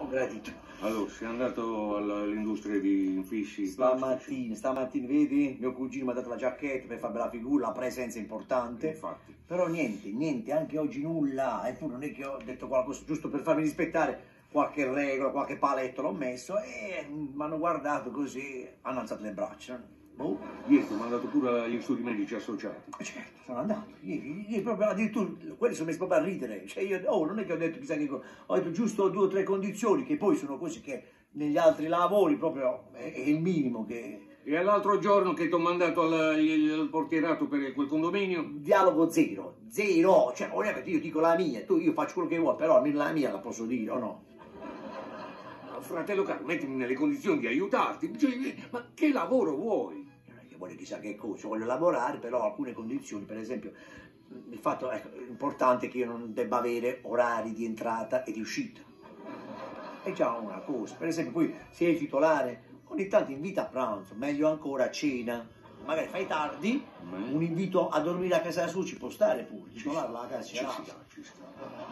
Ho gradito. Allora, sei andato all'industria di infissi? Stamattina, vedi? Mio cugino mi ha dato la giacchetta per fare la figura, la presenza è importante. Infatti. Però niente, anche oggi nulla. Eppure non è che ho detto qualcosa giusto per farmi rispettare qualche regola, qualche paletto l'ho messo e mi hanno guardato così, hanno alzato le braccia. Boh, ieri ti ho mandato pure agli studi medici associati. Certo, sono andato. Ieri proprio addirittura quelli sono messi proprio a ridere. Cioè io, non è che ho detto chissà che cosa, ho detto giusto 2 o 3 condizioni che poi sono cose che negli altri lavori proprio è il minimo che... E l'altro giorno che ti ho mandato al portierato per quel condominio? Dialogo zero, cioè ovviamente io dico la mia, io faccio quello che vuoi, però almeno la mia la posso dire o no? Fratello caro, mettimi nelle condizioni di aiutarti, cioè, ma che lavoro vuoi? Non è che voglio chissà che cosa, voglio lavorare, però alcune condizioni, per esempio, il fatto importante che io non debba avere orari di entrata e di uscita. È già una cosa, per esempio poi se è titolare, ogni tanto invita a pranzo, meglio ancora a cena, magari fai tardi, un invito a dormire a casa sua ci può stare pure, titolare la casa ci sta.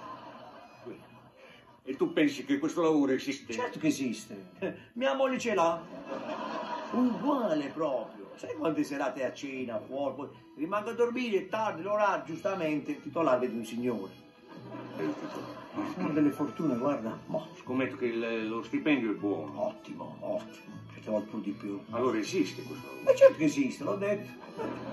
E tu pensi che questo lavoro esiste? Certo che esiste, mia moglie ce l'ha, uguale proprio, sai quante serate a cena, fuori, poi rimango a dormire tardi, l'orario, giustamente, titolare di un signore. Sono delle fortune, guarda. Scommetto che lo stipendio è buono. Ottimo, certe volte pure di più. Allora esiste questo lavoro? Ma certo che esiste, l'ho detto.